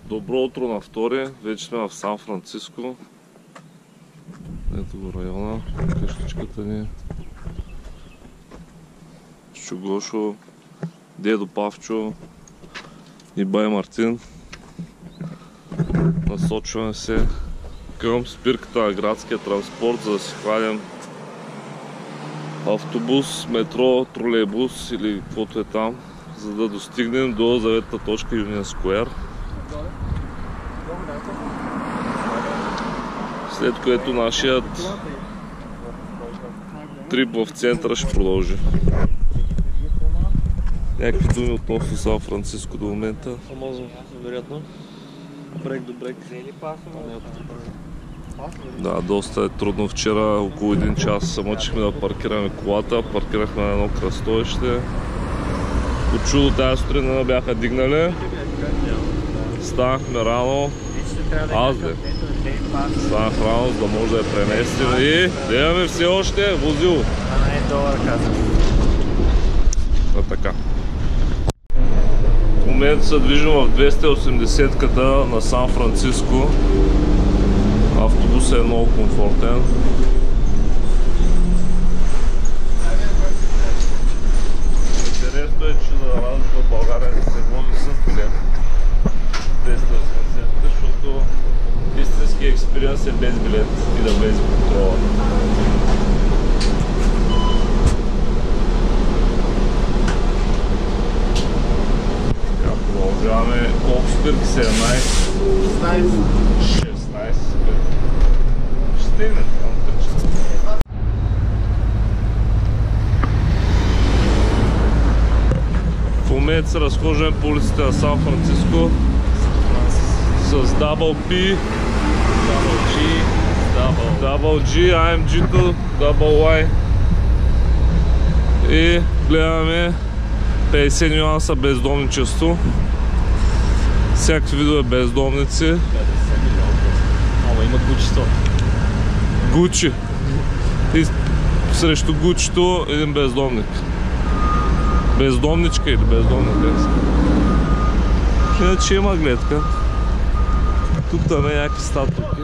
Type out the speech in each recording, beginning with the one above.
Добро утро на втори, вече сме в Сан Франциско. Ето го района, къщичката ни. Чугошо, дедо Павчо и бай Мартин. Насочваме се към спирката на градския транспорт, за да си хванем автобус, метро, тролейбус или каквото е там, за да достигнем до заветната точка Union Square. След което нашият трип в центъра ще продължи. Някакви думи относно Сан Франциско до момента? Фамозно, вероятно. Брек до брек. Да, доста е трудно. Вчера около 1 час се мъчихме да паркираме колата. Паркирахме на едно кръстовище. От чудо тази сутрин не бяха дигнали. Станахме рано. Станах рано, за да може да я преместим и да имаме все още возило. Така. В момента се движим в 280-ката на Сан Франциско. Автобусът е много комфортен. Интересно е, че за разлика от България не се вози с билет 280-ката, защото истински експириенс е без билет и да влезе в контрола. Продължаваме колко спирки? 17? 16 спирки. Ще стигнем там тъча. В момента се разхождаме по улиците на Сан Франциско с Double P, Double G, AMG-то, Double Y и гледаме 50 нюанса бездомничество. Всякакви видове бездомници. 50 Ама имат Гучи. Гучи. И срещу Гучито един бездомник. Бездомничка или бездомник. Иначе има гледка. Тук там е някакви статуки.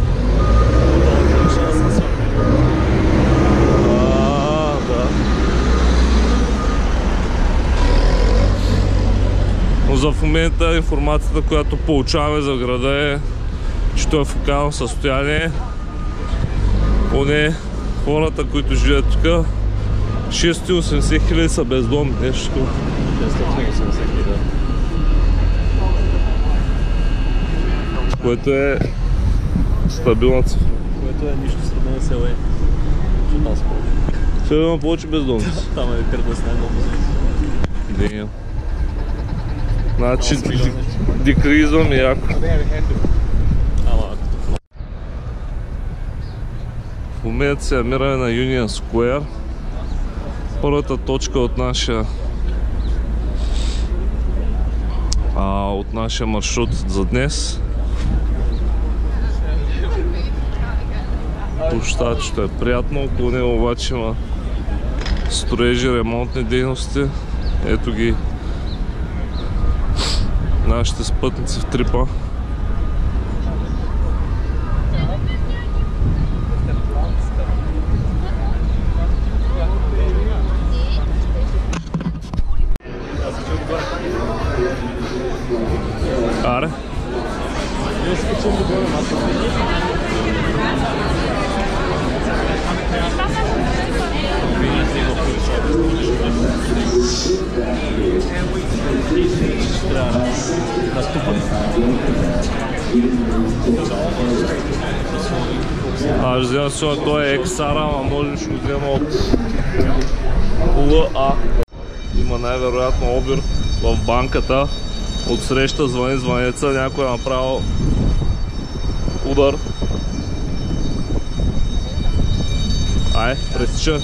Но за в момента информацията, която получаваме за града е, че той е в окаяно състояние. Поне хората, които живеят тук, 680 хиляди са бездомни. Нещо. 680 хиляди. Което е стабилна цифра. Което е нищо сравнение с ЛА. Защото там са повече. Ще има повече бездомници. Там е кръвна с най-много бездомници. Значи декризвам яко. В момента се намираме на Union Square. Първата точка от нашия маршрут за днес. Площадчето е приятно, около него обаче има строежи, ремонтни дейности. Ето ги нашите спътници в трипа. Аре? Аз вземам сигурно, той е XR, ама може да ще го взема от LA. Има най-вероятно обир в банката. Отсреща звъни звънеца, някой е направил удар. Ай, пресича.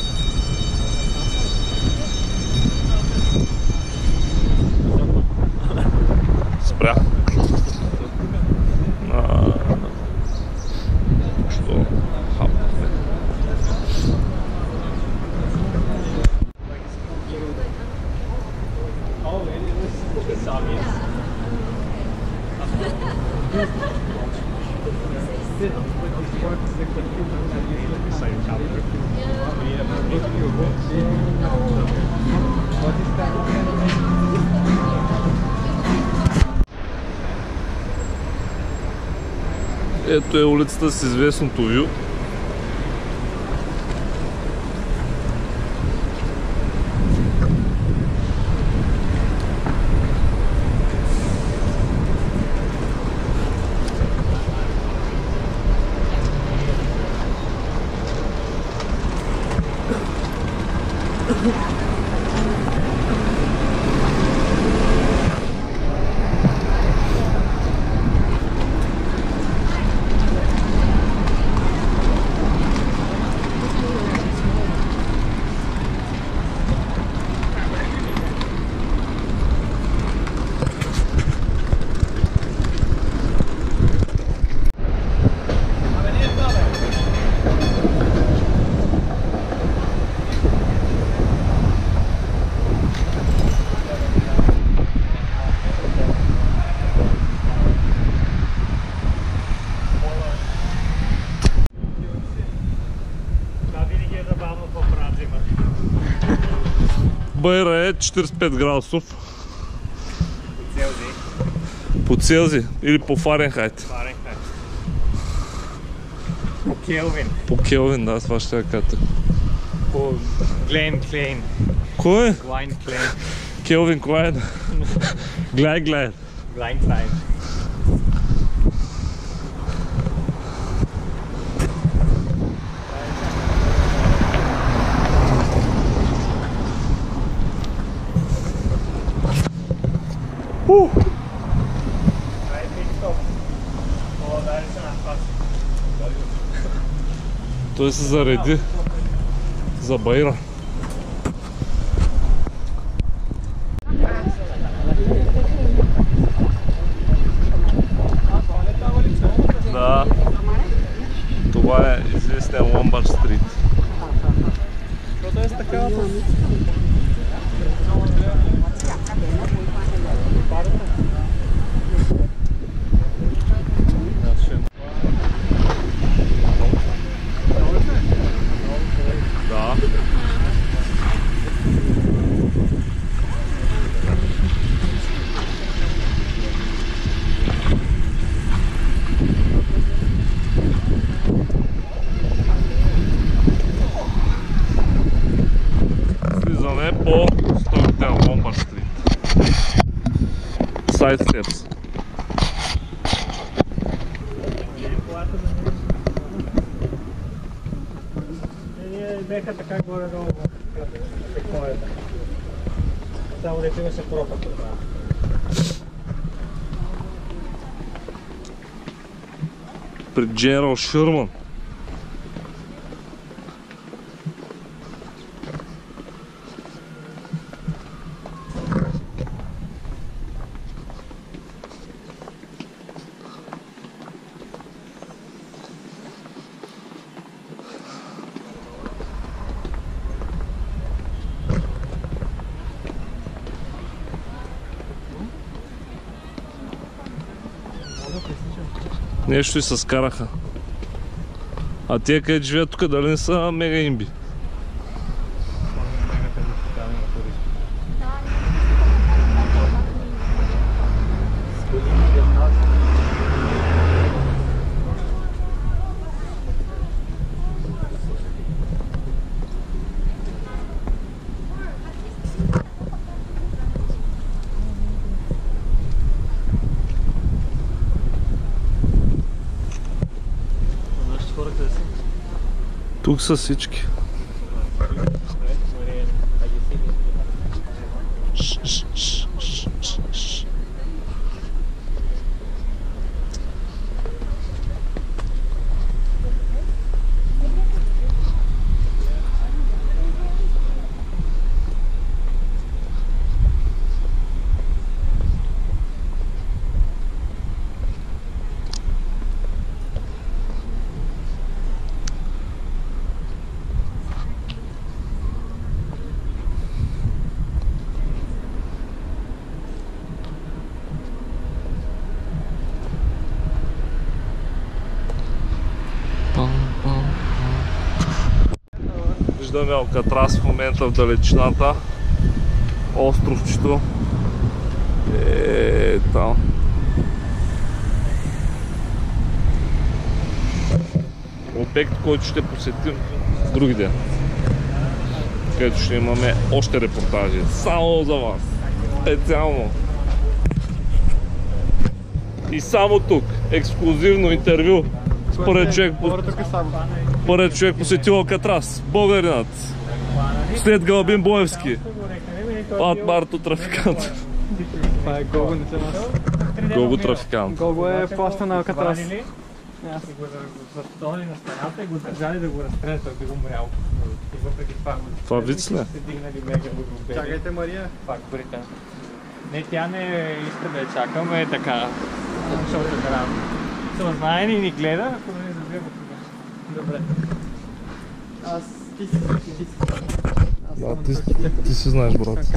Спря. Що? Хапнахме. Ето е улицата с известното вю. Байра е 45 градусов. По Целзий или по Фаренхайт? Фаренхайт. По Келвин. По Келвин, да, това ще я кажа. По Глен Клейн. Кой? Глайн Клейн. Келвин Клайн. Глайн Клайн. Глайн Клайн. Той се зареди за Байра. Да, това е известния Ломбард Стрит. Да. Слизане по стойките на Ломбард Стрит. Сайд степс. Беха така горе-долу в секвоята. Само дето имаше пропът. При Дженерал Шърман. Нещо и се скараха. А тия където живеят тук, дали не са мега имби? Тук са всички. Виждаме Алкатрас в момента в далечината. Островчето е там. Обект, който ще посетим други ден, където ще имаме още репортажи. Само за вас. Специално. И само тук. Ексклюзивно интервю. Според човек посетил Алкатрас. Българинът. След Гълъбин Боевски. Пат Марто трафикант. Това е Гого, не се нас. Гого трафикант. Гого е плаща на Алкатрас. И го застоли на стената и го държали да го разстрелят, да го мрял. И въпреки това го... Това виц ли? Се дигнали мега го бели. Чакайте, Мария. Пак брита. Не, тя не иска да я чакаме, така. Защото така. Съзнайни ни гледа, ако да не забие го тогава. Добре. Аз ти си. Да, ти си знаеш, брат.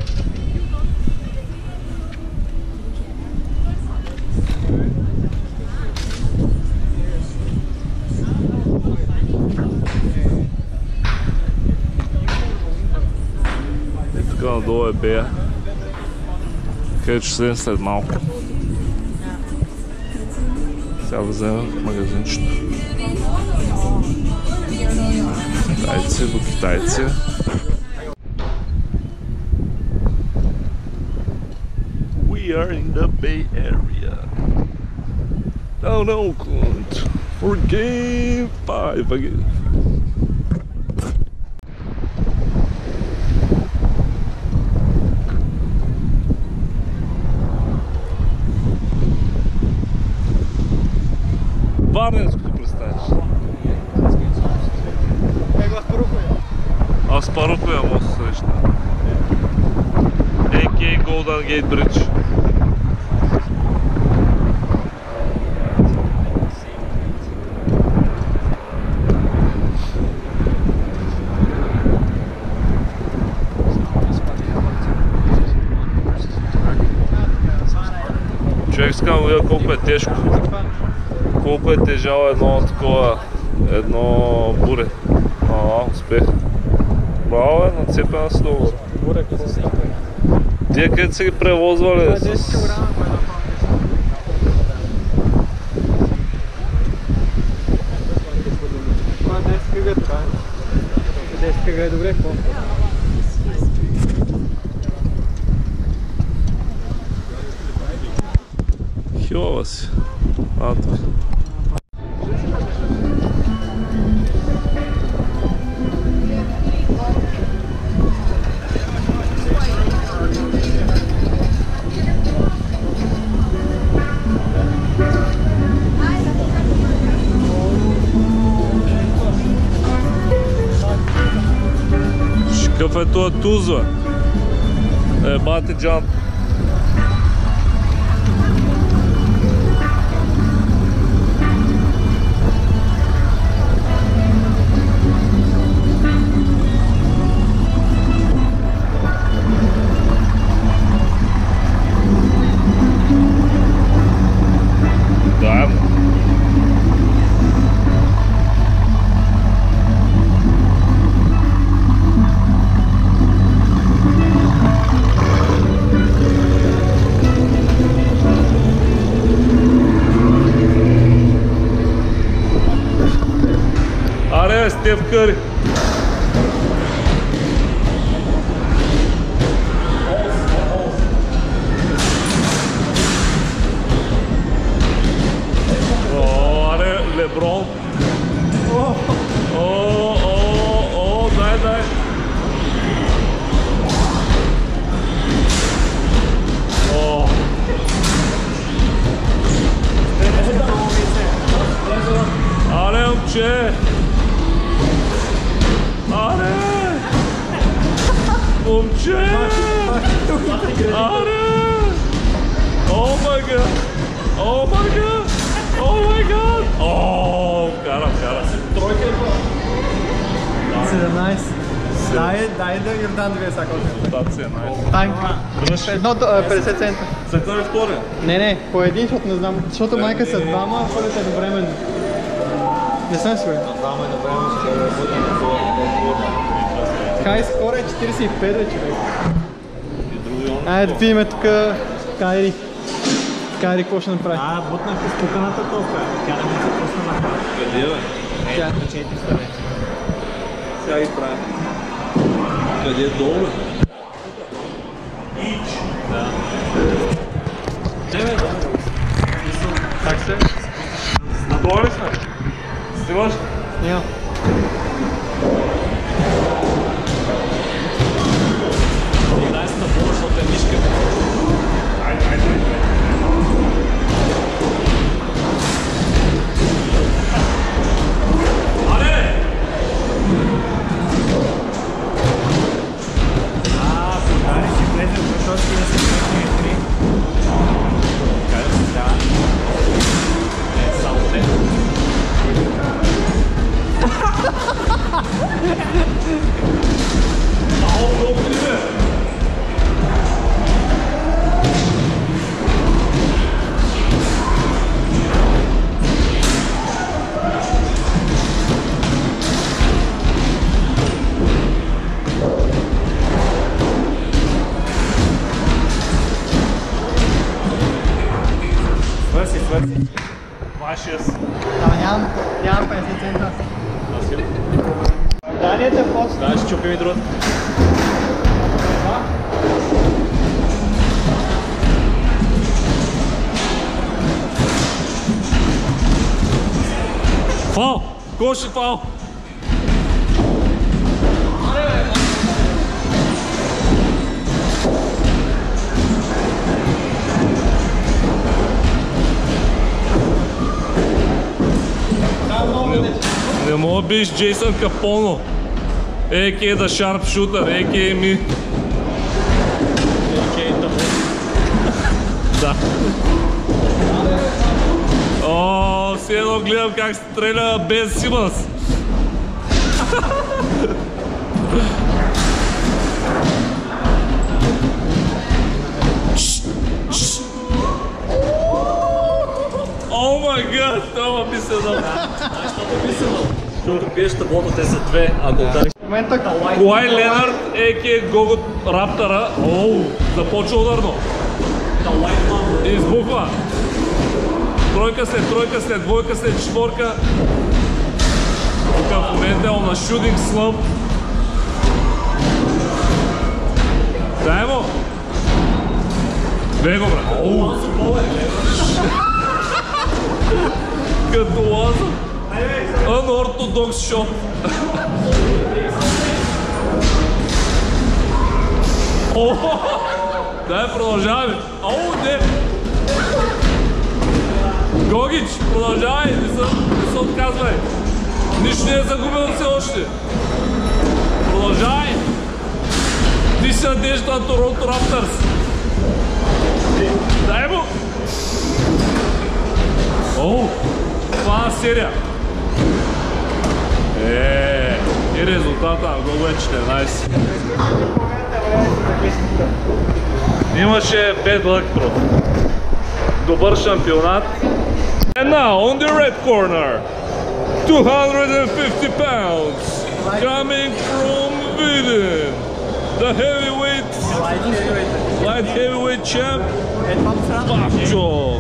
И така надолу е Бея, където ще седем след малко. Сега вземем магазинчето. Китайци до китайци. We are in the Bay Area. Down Oakland for Game 5 again. Варненското пристанище. Аспарухоя мост среща. AK Golden Gate Bridge. Човек искам да видя колко е тежко. Колко е тежало едно буре. Успех. Браво, нацепена си долу. Буре, къде се стъпва. Тия където са ги превозвали Това е 10 кг по една палка. Това е 10 кг, това е. 10 кг е добре, какво? Хилава си. Тук. Какъв е това Тузла? Бате джант. Да. Аре, Стеф Къри! Аре, Леброн! Дай! Аре, момче! Аре! Момче! Аре! О май гад! О май гад! О май гад! Кара! Тройка е 17. Дай да Йордан две сака. Ротация е Тайм. Едно 50 цента. След това е втория. Не, по един, защото не знам. Защото майка са двама, ходят едновременно. Не съм сигурен. Хай скоро е 45 човек. Айде да видим тук Кайри. Кайри какво ще направи? Бутнах изпуканата толкова. Тя не ми се пусна на крак. Къде бе? Тя. 400 вече. Сега ги правим. Къде е долу бе? Да. Не бе, Как се? Надолу ли сме? Снимаш? Няма. защото е мишка. Нямам 50 цента. Данията е просто. Да, ще чупим и другата. Фал! Кой ще фал? Не мога да биш Джейсън Капоно, a.k.a. The Sharpshooter, a.k.a. ми. Да. О, все едно гледам как стреля без Симънс. О май гад, това би се дал. Защото пиеш таблото, те са две, ако удариш. Куай Ленард, a.k.a. Гого Раптора. Оу, започва ударно. Избухва. Тройка след двойка след четворка. Тук в момента е на шутинг слъмп. Дай му! Бего, брат! Оу! Като лаза! Unorthodox shot! Дай, продължаваме! Оу, не! Гогич, продължавай! Не се отказвай! Нищо не е загубено все още! Продължавай! Ти си надежда на Торонто Раптърс! Дай му! Оу! Това е серия! И резултата на Гого е 14. Имаше bad luck, bro. Добър шампионат. And now on the red corner, 250 pounds, coming from Sweden, the light heavyweight champ, Павчо.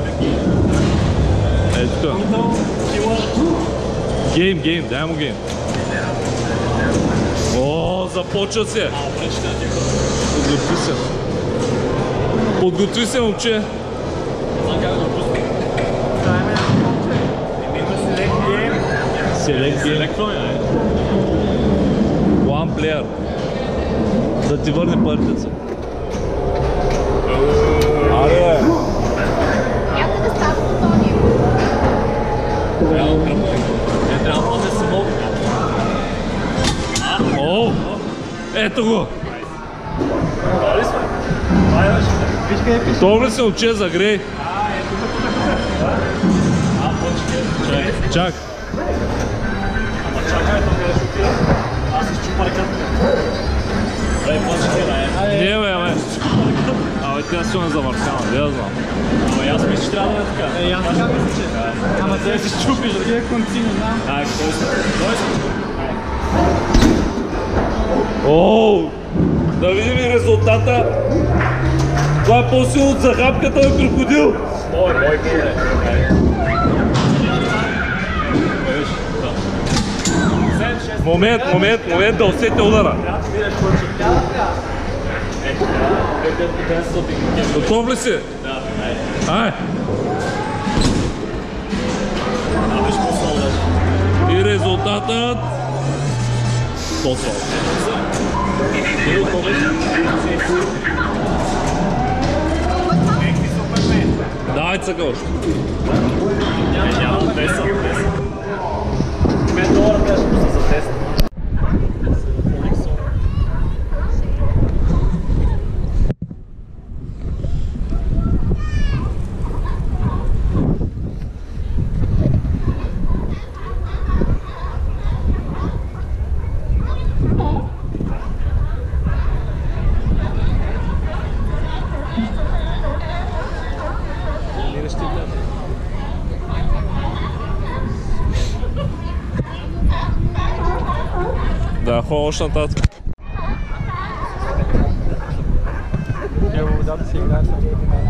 Ето. Гейм, дай му гейм. О, започва се. Подготви се, момче. Селект гейм. One player. Да ти върне партията. Аре! Някъде става Антонио. Трябва да се мога. О! Ето го! Добре се уче за грей. Чак. Чакай, тук е да шутира. Аз изчупа ръката. Бе, почти, бе. Не, бе. Абе, тя си ме завъркана, да я знам. Аз мисля, че трябва да е така. Аз така мисля, че. Ама те се чупиш, да ги конци, не знам. Ооо! Да видим и резултата. Това е по-силно от захапката на крокодил. Мой е. Момент да усетя удара. Готов ли си? Да, ай! И резултатът... Посол. Давай цъка още. Нямам 200. $5 беше за тест. Да, ходя още нататък. Тя водата си играе само.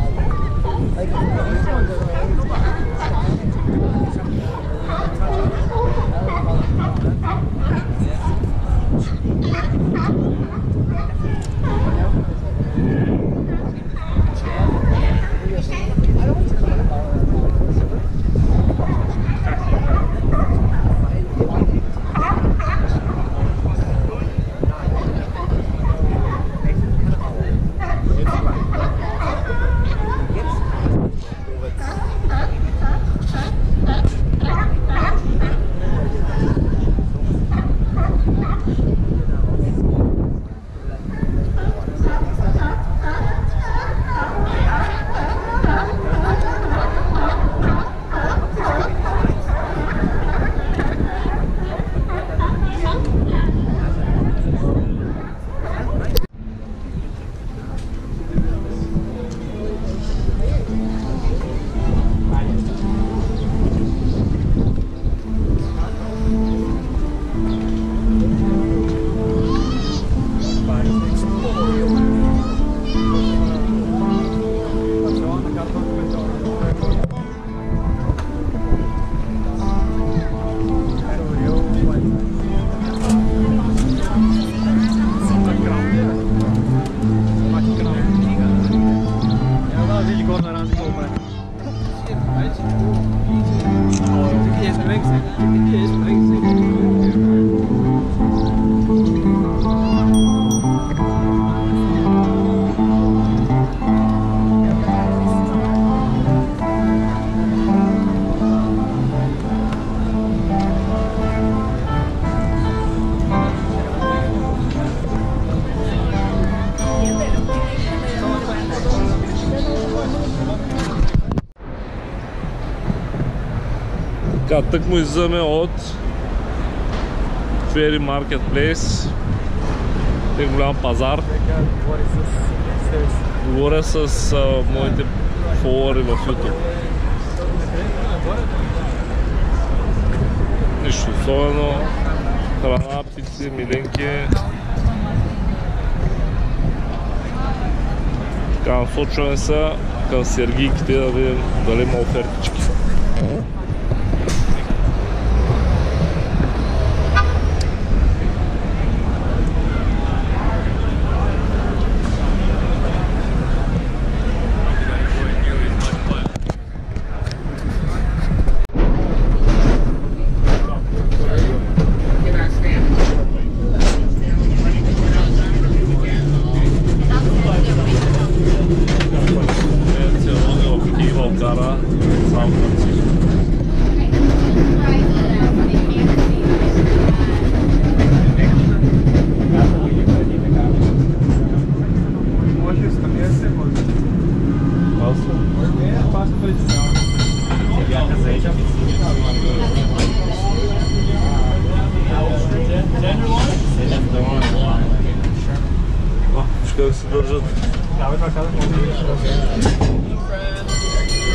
Така, тък му излизаме от Ferry Marketplace. Е голям пазар. Говоря с моите фолуари в YouTube. Нищо особено. Храна, птици, миленки. Така, насочваме се към сергийките да видим дали има офертички. Как се държат?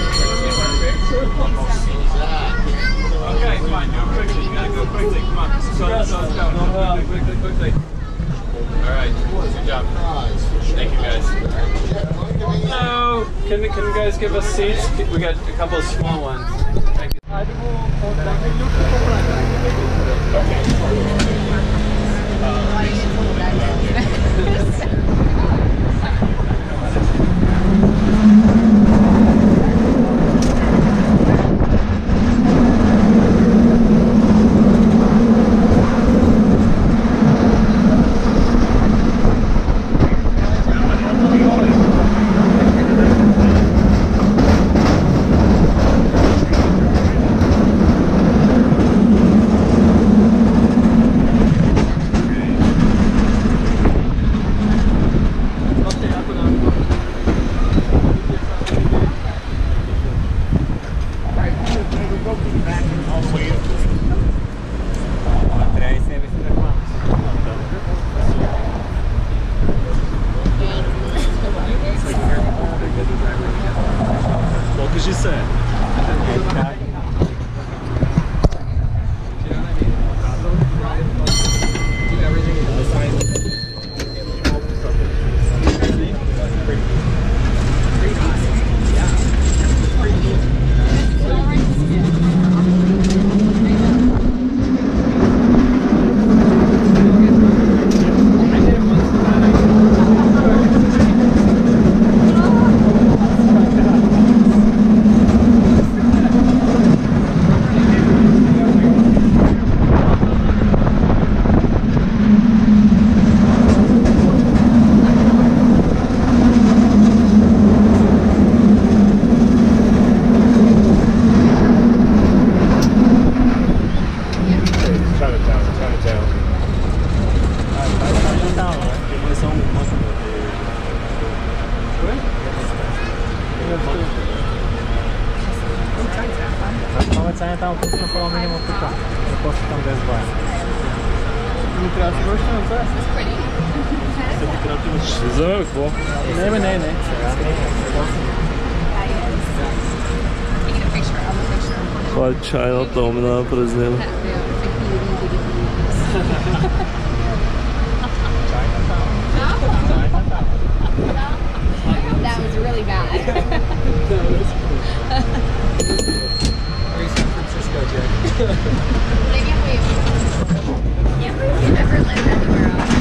Can you guys give us seats? We got a couple of small ones. Thank you. What did you say? Chinatown тут на половину минимум тука. После там без бая. Не трябва да си върши назад. Ще вземе какво? Не. Това е чайната, минава през него. That was really bad. San Francisco, Jack. Maybe if we never lived anywhere else.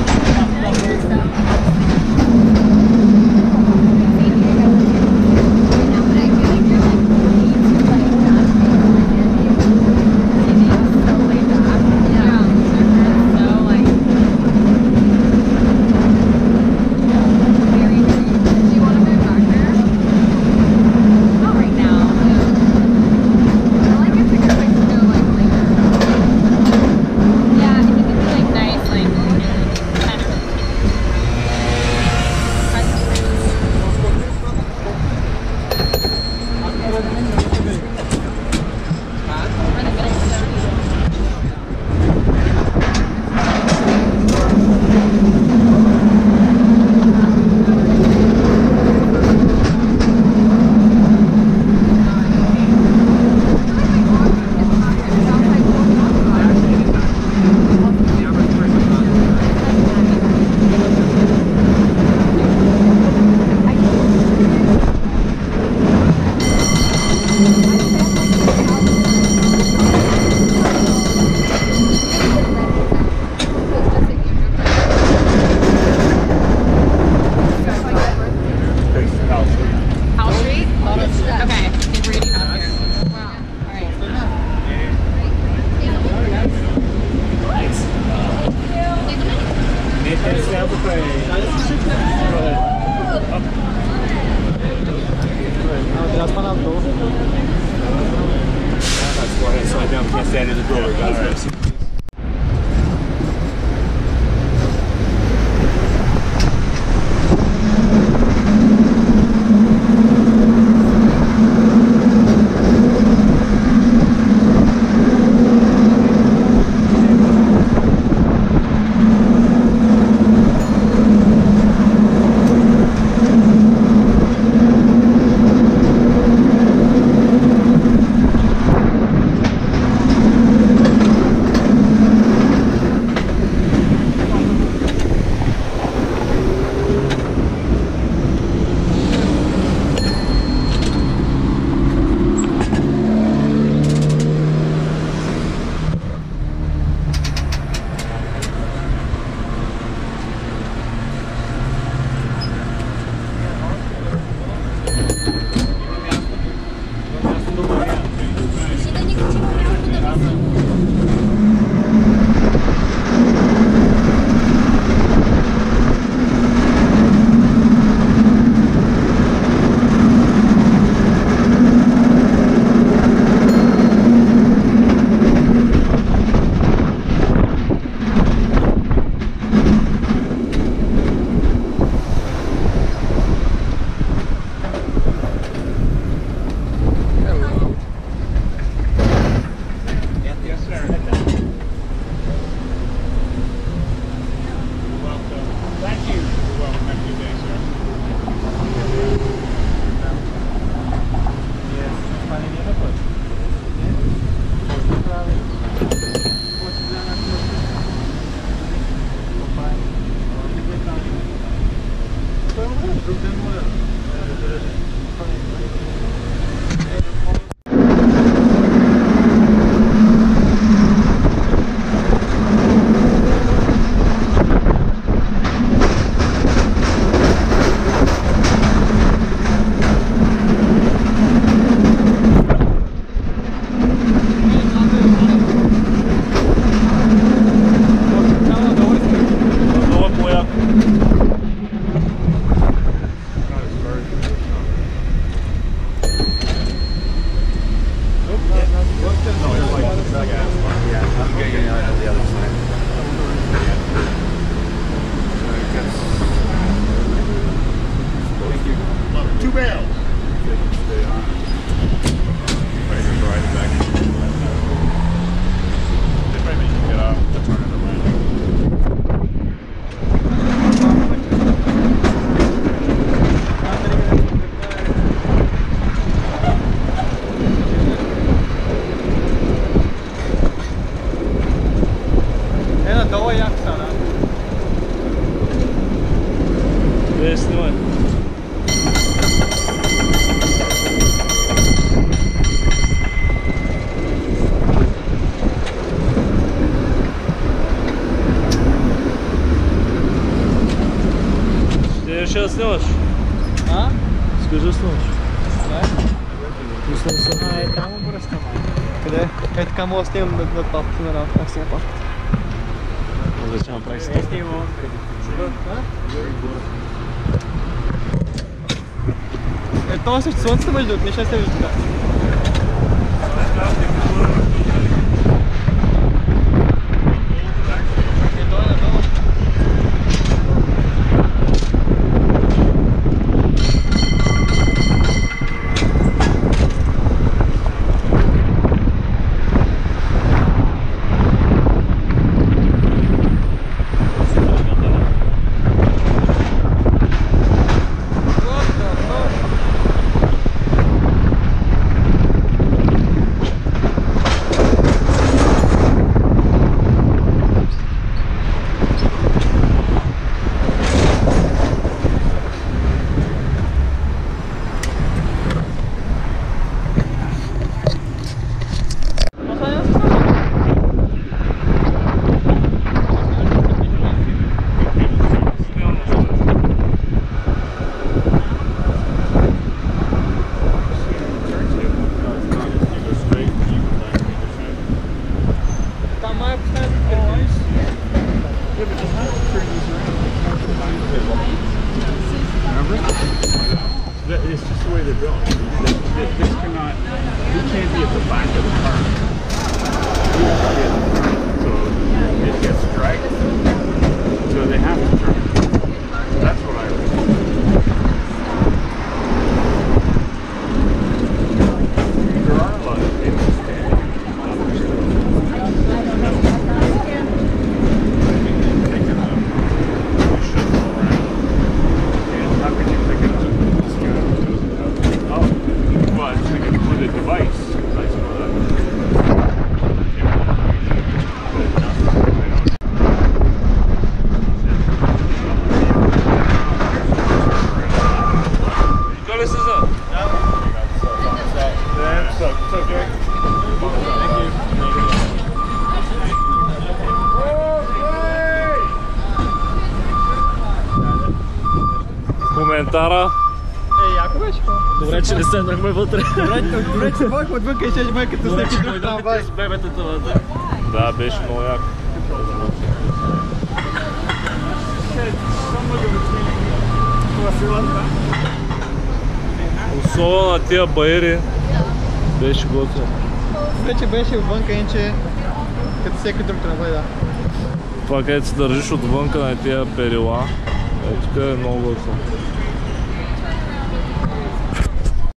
Stand in the door, guys. Two barrels. Долу як стана. Де снимай? Ти ще снимаш? А? Скажи снимаш. Там просто Къде? Е така мога да снимам на тапки на рафта, аз снимам папката. Зачем направиш? Ще имам Е, това срещу слънцето между другото, неща се вижда така. It's just the way they're built. This cannot, you can't be at the back of the car. So it gets dragged. So they have to turn. That's what I read. There are a lot of people standing on their how can you pick it up? Oh, well, it's like with a device. I saw that. Коли си за? Коментара. Е, яко беше това? Добре, че не седнахме вътре. Добре, че бъдах отвън, и ще бъде като с някакви друг трамвай. С бебетата вътре. Да, беше много яко. Особено на тия баери беше готово. Вече беше отвънка, иначе като всеки друг трамвай, да. Това където се държиш отвънка на тия перила, тук е много готово.